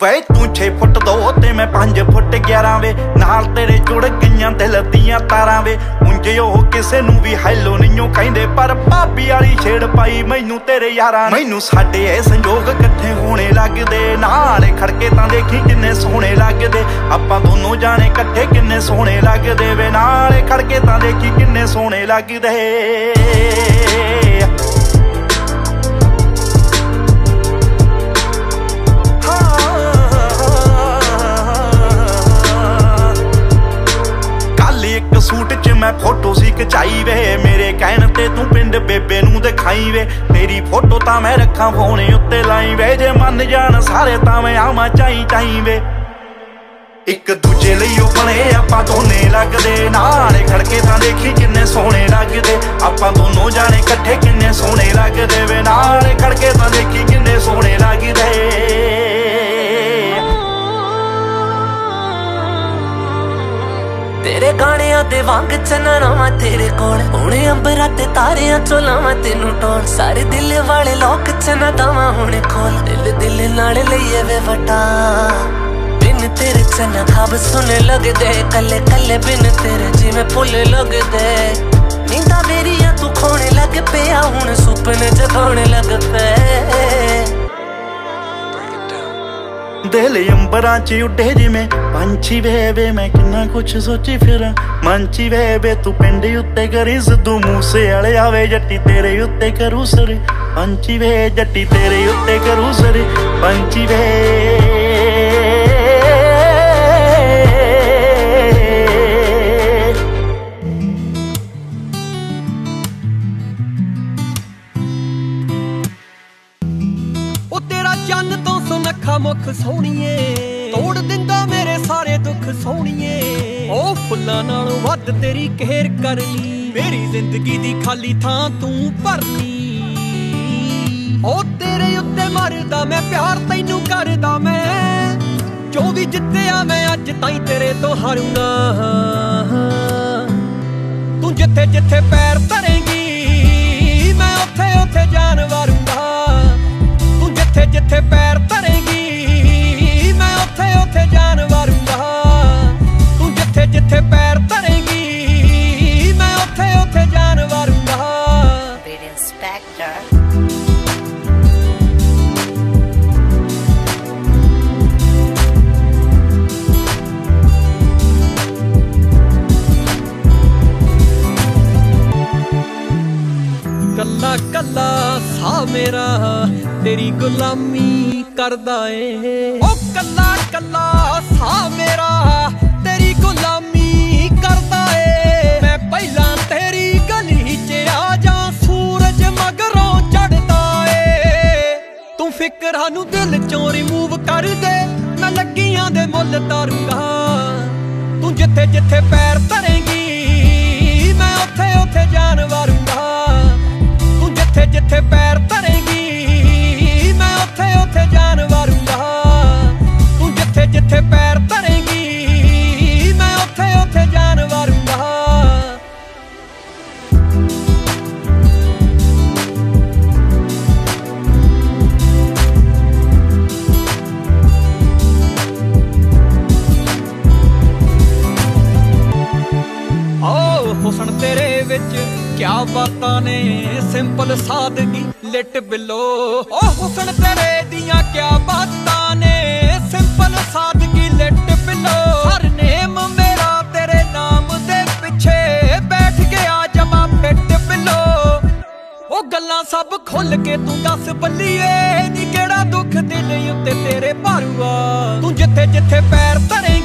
वे तू 6 फुट 2 ते मैं 5 फुट 11 वे, नाल तेरे जुड़ गईयां दिल दियां तारां वे। उंज ओह किसे नूं भी हैलो नहीं कहिंदे, पर भाभी वाली छेड़ पाई मैनू तेरे यारां। मैनू साडे ए संजोग इकट्ठे होने लगदे, नाल खड़के तां देखी किन्ने सोहणे लगदे। आपां दोनों जाने इकट्ठे किन्ने सोहणे लगदे वे, नाल खड़के तां देखी किन्ने सोहणे लगदे। सूट च मैं फोटो सी खचाई वे, मेरे कहण ते तू पिंड बेबे नूं दिखाई वे। तेरी फोटो तां मैं रखां फोन उत्ते लाई वे, जे मन जान सारे तां मैं आवां चाई चाई वे। एक दूजे लई ओ बने आपां दोने लगदे, नाल खड़के तां देखी किन्ने सोहणे लगदे। आपां दोनों जाने इकट्ठे किन्ने सोहणे लगदे वे, नाल खड़के तां देखी किन्ने सोहणे लगदे। तेरे गाणियां दे वांग चन्ना मैं तेरे कोल, हुणे अंबरां ते तारियां चो लावां तेनू टोल। सारे दिल वाले लोक चन्ना दावां हुणे खोल, दिल दिल नाल लईए वे वटा। बिन तेरे चन्ना खाब सुने लगदे, कल्ले कल्ले बिन तेरे जिवें फुल लगदे। नींदा मेरियां तू खोणे लग पिया, हुण सुपने जगाउणे लग पे। दिल अंबरां च उड्डे जिवें पंछी वे वे, मैं किन्ना कुछ सोची फिरां मंची वे वे। तू पिंड उत्ते करी सिद्धू मूसे वाले आवे, जट्टी तेरे उत्ते करू सर पंछी वे, जट्टी तेरे उत्ते करू सर पंछी वे। ओ तेरा चन्न तो सुनखा मुख सोहणीए, तोड़ दिंदा मेरे सारे दुख सोहणीए। ओ फुल्लां नालों वध तेरी केयर करनी, मेरी जिंदगी दी खाली थां तू भरनी। ओ तेरे उत्ते मरदा मैं प्यार तैनू करदा मैं, जो भी जित्तिया मैं अज ताईं तेरे तो हारूंगा। तू जिथे जिथे पैर धरेंगी मैं उत्थे उत्थे जान वारूंगा। तू जिथे जिथे पैर धरेंगी मैं उत्थे उत्थे जान वारूंगा। तू जिथे जिथे पैर धरेंगी मैं उत्थे उत्थे जान वारूंगा। कल्ला कल्ला सा मेरा तेरी गुलामी करदा ए। ओ कल्ला कल्ला सा मेरा तेरी गुलामी करदा ए। मैं पहला तेरी गली च आ जा, सूरज मगरों चढ़दा ए। तू फिकरां नू दिल चों रिमूव कर दे, मैं लगियां दे मुल तारूंगा। तू जिथे जिथे पैर धरेंगी मैं उत्थे उत्थे जान वारूंगा। तू जिथे जिथे पैर धरेंगी मैं उत्थे उत्थे जान वारूंगा। तू जिथे जिथे पैर धरेंगी मैं उत्थे उत्थे जान वारूंगा। हुस्न तेरे विच क्या बातां ने, सिंपल सादगी लिट बिलो। ओ हुस्न तेरे दियां क्या बातां ने, सिंपल सादगी लिट बिलो। हर नेम मेरा तेरे नाम दे पिछे बैठ गया जमा फिट बिलो। ओ गल्लां सब खुल के तू दस बल्लीए, नी केड़ा दुख दिल उत्ते तेरे भारूआ। तू जिथे जिथे पैर धरे